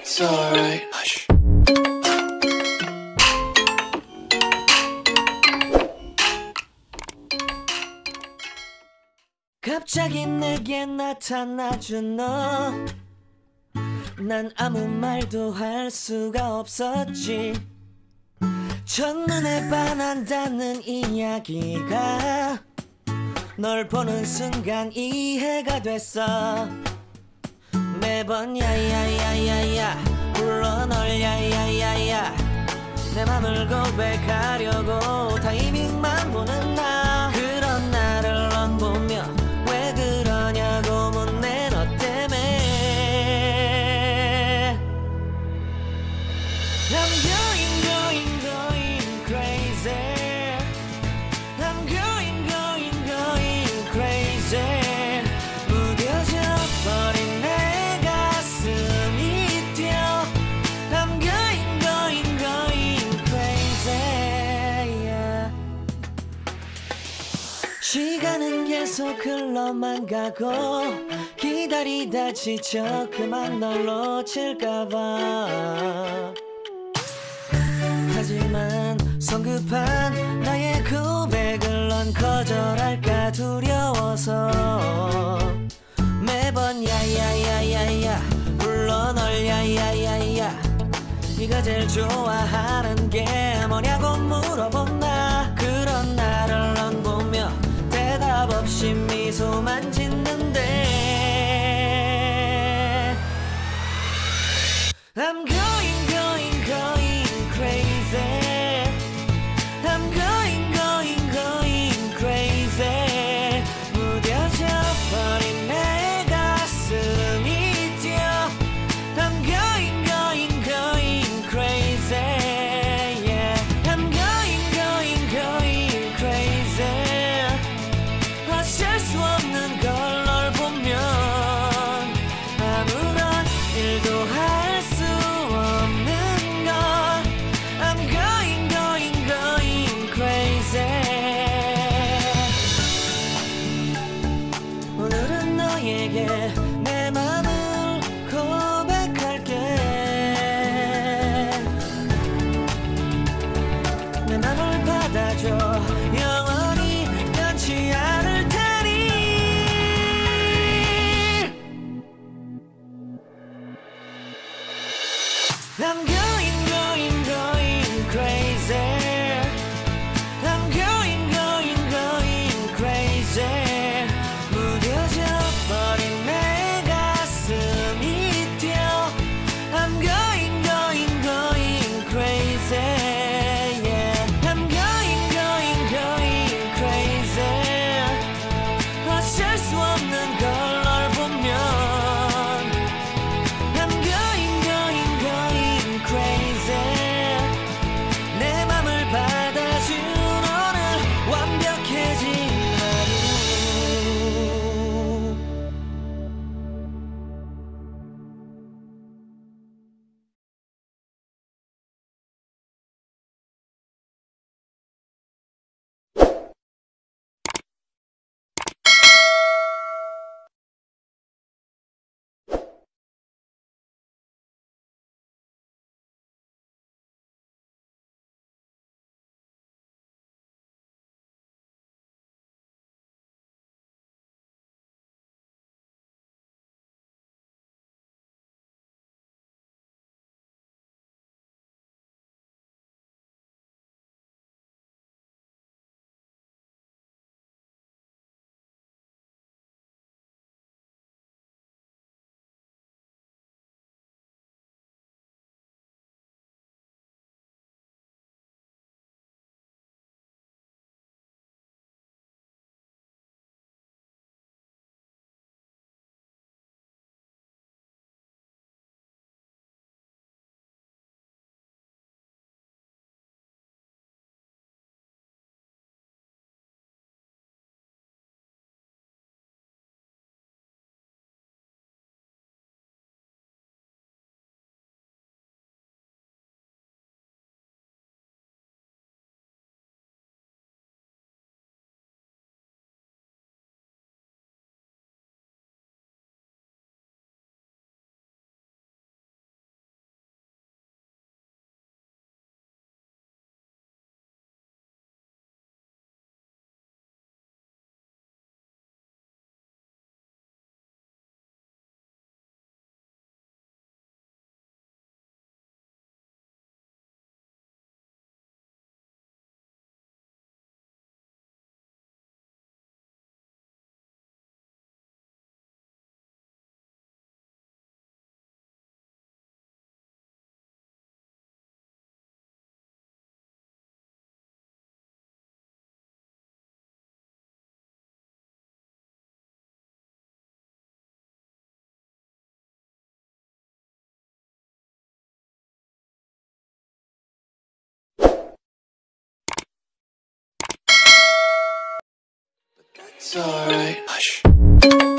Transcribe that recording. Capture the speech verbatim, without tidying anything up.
It's alright. Hush. 갑자기 내게 나타나준 너, 난 아무 말도 할 수가 없었지. 첫눈에 반한다는 이야기가 널 보는 순간 이해가 됐어. 매번 야야야야야 불러 널 야야야야, 내 맘을 고백하려고 타이밍만 보는 나. 그런 나를 넌 보며 왜 그러냐고 묻네. 너 때문에 I'm going going going crazy. I'm going going going crazy. 무뎌져 버린 내 가슴이 뛰어. I'm going going going crazy, yeah. 시간은 계속 흘러만 가고 기다리다 지쳐 그만 널 놓칠까봐. 하지만 성급한 나의 고백을 넌 거절할까 두려워서 매번 야야야야야 불러 널 야야야야. 네가 제일 좋아하는 게 뭐냐고 물어본 나. 그런 나를 넌 보며 대답 없이 미소만 짓는데 I'm going going going crazy. I'm going going going crazy. 무뎌져 버린 내 가슴이 뛰어. I'm going going going crazy, yeah. I'm going going going crazy. 어쩔 수 없는 걸 널 보면 아무런 일도 할 수 없는 걸. I'm going going going crazy. 오늘은 너에게 내 맘을 고백할게. 내 맘을 받아줘. 영원히 변치 않을 테니. I'm going going going crazy. I'm going going going crazy. 무뎌져 버린 내 가슴이 뛰어. I'm going going going crazy, yeah. I'm going going going crazy. 어쩔 수 없는 걸 널 보면 I'm going going going crazy. It's alright. Hush.